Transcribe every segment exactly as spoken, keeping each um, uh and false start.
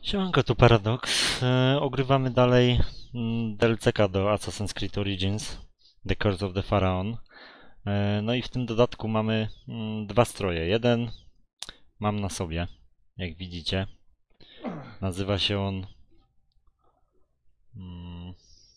Siemanko, tu Paradox. E, ogrywamy dalej mm, D L C ka do Assassin's Creed Origins, The Curse of the Pharaon. E, no i w tym dodatku mamy mm, dwa stroje. Jeden mam na sobie, jak widzicie. Nazywa się on mm,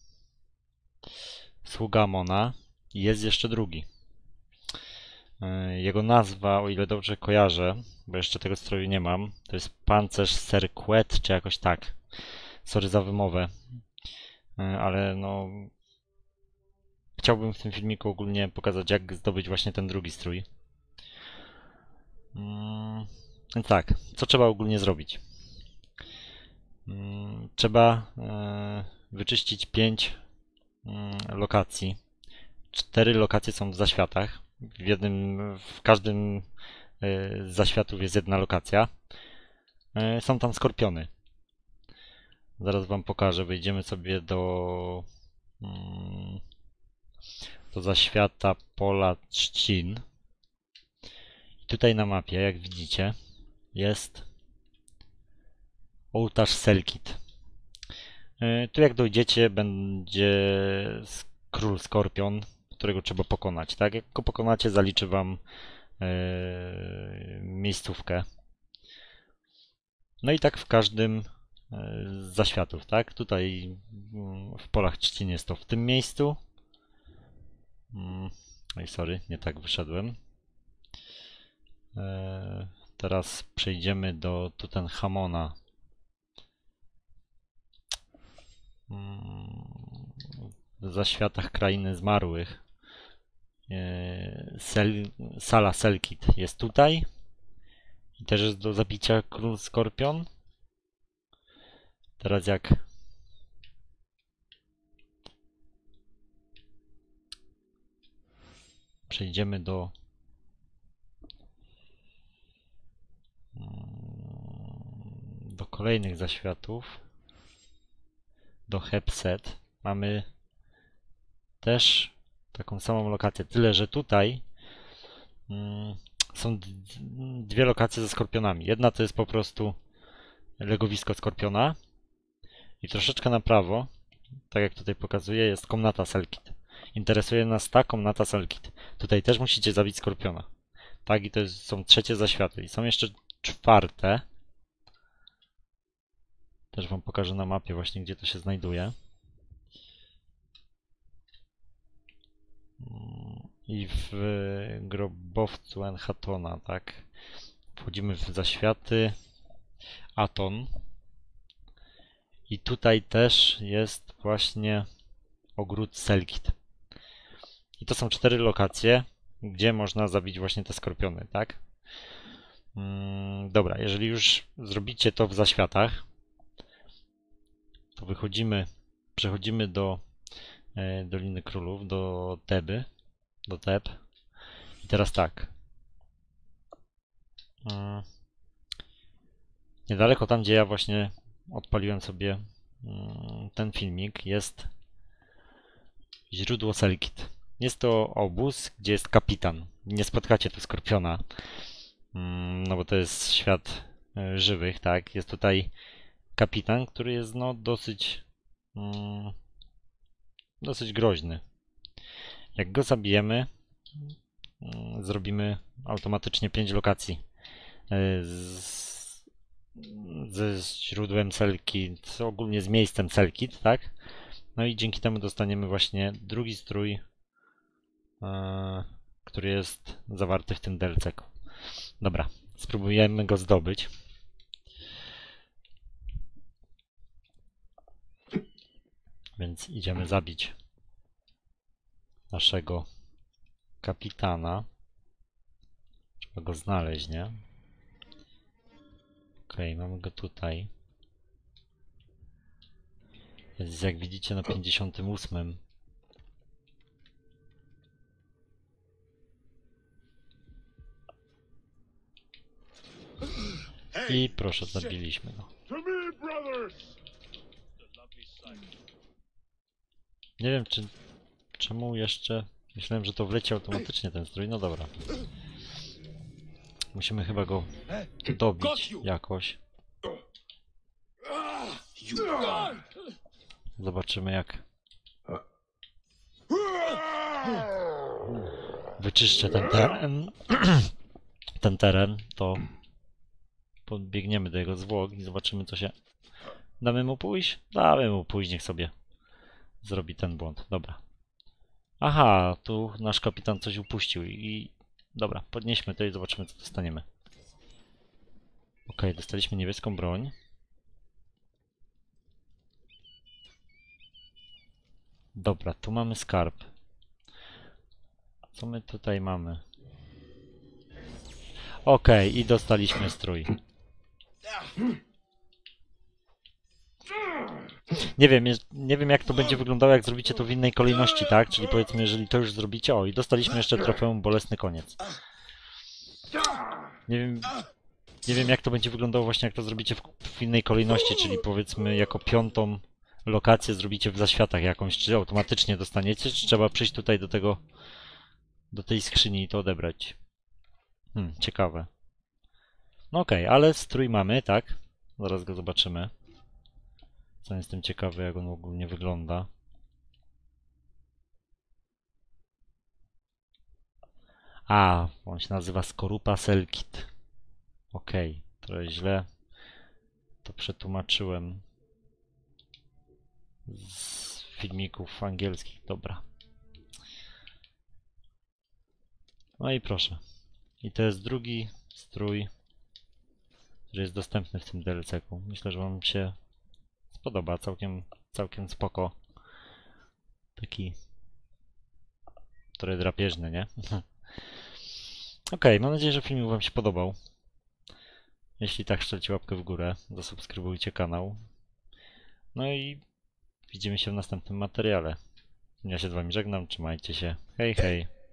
Sługa Amona. I jest jeszcze drugi. E, jego nazwa, o ile dobrze kojarzę, bo jeszcze tego stroju nie mam, to jest Pancerz Serquet, czy jakoś tak. Sorry za wymowę. E, ale no chciałbym w tym filmiku ogólnie pokazać, jak zdobyć właśnie ten drugi strój. Mm, Więc tak, co trzeba ogólnie zrobić? Mm, Trzeba e, wyczyścić pięć lokacji. Cztery lokacje są w zaświatach. W jednym, w każdym e, z zaświatów jest jedna lokacja. E, Są tam skorpiony. Zaraz wam pokażę. Wejdziemy sobie do, mm, do zaświata pola trzcin. I tutaj na mapie, jak widzicie, jest ołtarz Selkit. E, Tu jak dojdziecie, będzie s- król skorpion, którego trzeba pokonać. Tak? Jak go pokonacie, zaliczy wam e, miejscówkę. No i tak w każdym e, z zaświatów, tak? Tutaj mm, w polach trzcin jest to w tym miejscu. Mm, Oj, sorry, nie tak wyszedłem. E, Teraz przejdziemy do Tutenchamona. Mm, W zaświatach krainy zmarłych. E, Sel, sala Selkit jest tutaj. I też jest do zabicia król skorpion. Teraz jak przejdziemy do do kolejnych zaświatów, do Hepset, mamy też taką samą lokację. Tyle, że tutaj mm, są dwie lokacje ze skorpionami. Jedna to jest po prostu legowisko skorpiona i troszeczkę na prawo, tak jak tutaj pokazuję, jest komnata Selkit. Interesuje nas ta komnata Selkit. Tutaj też musicie zabić skorpiona. Tak, i to jest, są trzecie zaświaty. I są jeszcze czwarte. Też wam pokażę na mapie właśnie, gdzie to się znajduje. I w grobowcu Enchatona, tak. Wchodzimy w zaświaty. Aton. I tutaj też jest właśnie ogród Selkit. I to są cztery lokacje, gdzie można zabić właśnie te skorpiony, tak? Mm, dobra, jeżeli już zrobicie to w zaświatach, to wychodzimy, przechodzimy do e, Doliny Królów, do Teby, do Teb. I teraz tak. Mm, Niedaleko tam, gdzie ja właśnie odpaliłem sobie mm, ten filmik, jest źródło Selkit. Jest to obóz, gdzie jest kapitan. Nie spotkacie tu skorpiona, mm, no bo to jest świat e, żywych, tak? Jest tutaj kapitan, który jest no dosyć mm, dosyć groźny. Jak go zabijemy, mm, zrobimy automatycznie pięć lokacji e, z, ze źródłem Selkit, ogólnie z miejscem Selkit, tak? No i dzięki temu dostaniemy właśnie drugi strój, e, który jest zawarty w tym D L C ku. Dobra, spróbujemy go zdobyć. Więc idziemy zabić naszego kapitana. Trzeba go znaleźć, nie? Okej, mamy go tutaj. Jest, jak widzicie, na pięćdziesiątym ósmym. I proszę, zabiliśmy go. Nie wiem, czy czemu jeszcze... Myślałem, że to wleci automatycznie ten strój. No dobra. Musimy chyba go dobić jakoś. Zobaczymy jak wyczyszczę ten teren. ten teren, to podbiegniemy do jego zwłok i zobaczymy co się... Damy mu pójść? Damy mu pójść, niech sobie zrobi ten błąd. Dobra. Aha, tu nasz kapitan coś upuścił i... Dobra, podnieśmy to i zobaczymy co dostaniemy. Ok, dostaliśmy niebieską broń. Dobra, tu mamy skarb. Co my tutaj mamy? Ok, i dostaliśmy strój. Nie wiem, nie wiem jak to będzie wyglądało, jak zrobicie to w innej kolejności, tak? Czyli powiedzmy, jeżeli to już zrobicie... O, i dostaliśmy jeszcze trofeum Bolesny Koniec. Nie wiem, nie wiem jak to będzie wyglądało właśnie, jak to zrobicie w, w innej kolejności, czyli powiedzmy jako piątą lokację zrobicie w zaświatach jakąś, czy automatycznie dostaniecie, czy trzeba przyjść tutaj do tego, do tej skrzyni i to odebrać. Hmm, ciekawe. No okej, okay, ale strój mamy, tak? Zaraz go zobaczymy. Sam jestem ciekawy, jak on ogólnie wygląda. A, on się nazywa Skorupa Selkit. Okej, okay, trochę źle to przetłumaczyłem z filmików angielskich. Dobra. No i proszę. I to jest drugi strój, który jest dostępny w tym D L C-ku. Myślę, że wam się spodoba. Całkiem, całkiem spoko. Taki trochę drapieżny, nie? Ok, mam nadzieję, że film wam się podobał. Jeśli tak, strzelcie łapkę w górę, zasubskrybujcie kanał. No i widzimy się w następnym materiale. Ja się z wami żegnam, trzymajcie się. Hej, hej.